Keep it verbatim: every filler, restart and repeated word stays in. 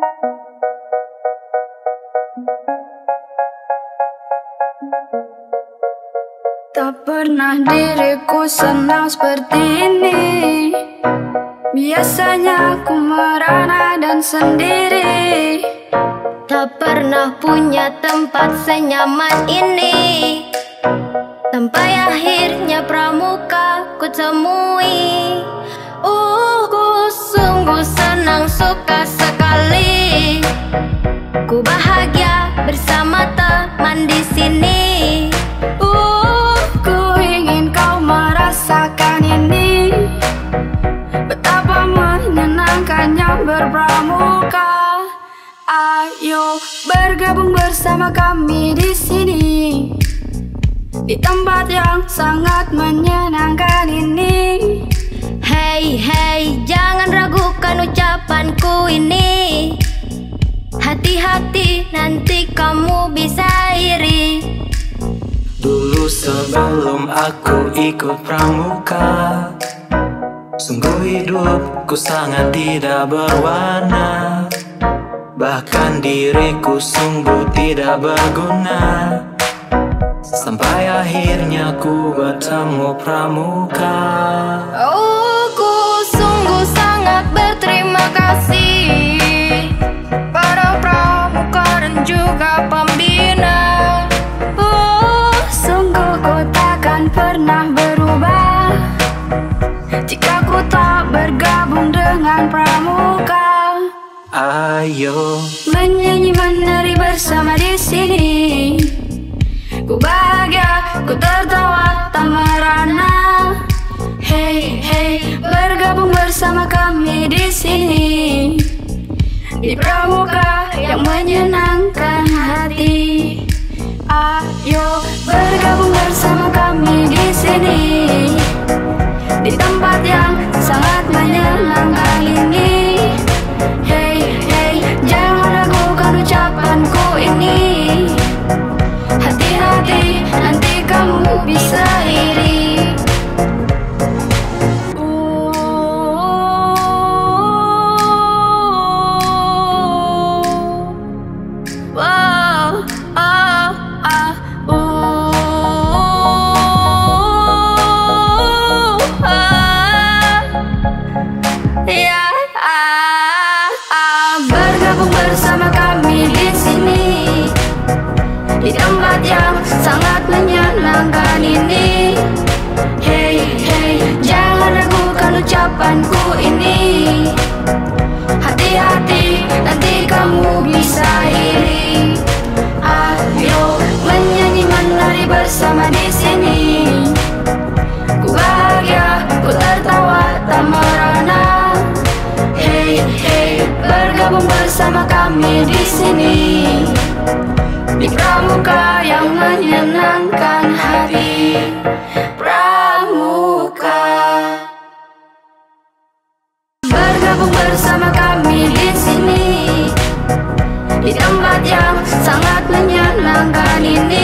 Tak pernah diriku senang seperti ini. Biasanya aku merana dan sendiri. Tak pernah punya tempat senyaman ini. Sampai akhirnya pramuka ku temui. Uh, ku sungguh senang, suka sekali. Ku bahagia bersama teman di sini. Uh, ku ingin kau merasakan ini. Betapa menyenangkannya berpramuka. Ayo bergabung bersama kami di sini, di tempat yang sangat menyenangkan ini. Hey, hey, jangan ragukan ucapanku ini. Hati-hati, nanti kamu bisa iri. Dulu sebelum aku ikut pramuka, sungguh hidupku sangat tidak berwarna. Bahkan diriku sungguh tidak berguna. Sampai akhirnya ku bertemu pramuka. Oh, ku sungguh sangat berterima kasih pada pramuka dan juga pembina. Oh, sungguh ku takkan pernah berubah jika ku tak bergabung dengan pramuka. Ayo menyanyi menari bersama di sini. Ku bahagia, ku tertawa tak merana. Hey, hey, bergabung bersama kami di sini, di pramuka yang menyenangkan hati. Ayo bergabung bersama kami di sini, di tempat yang sangat menyenangkan ini. Hey, hey, jangan ragukan ucapanku ini. Hati-hati, nanti kamu bisa iri. Wow, oh, ah, uh, ah, ya, ah, ah. Bergabung bersama kami di sini, di tempat yang sangat menyenangkan ini. Hey, hey, jangan ragukan ucapanku ini. Hati-hati, nanti kamu bisa iri. Ayo menyanyi menari bersama di sini. Ku bahagia, ku tertawa tak merana. Hey, hey, bergabung bersama kami di sini, di pramuka yang menyenangkan hati. Pramuka. Bergabung bersama kami di sini, di tempat yang sangat menyenangkan ini.